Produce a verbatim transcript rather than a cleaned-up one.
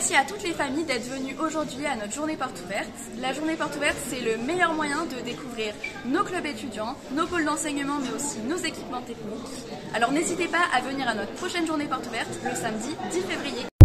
Merci à toutes les familles d'être venues aujourd'hui à notre journée porte ouverte. La journée porte ouverte, c'est le meilleur moyen de découvrir nos clubs étudiants, nos pôles d'enseignement, mais aussi nos équipements techniques. Alors n'hésitez pas à venir à notre prochaine journée porte ouverte le samedi dix février.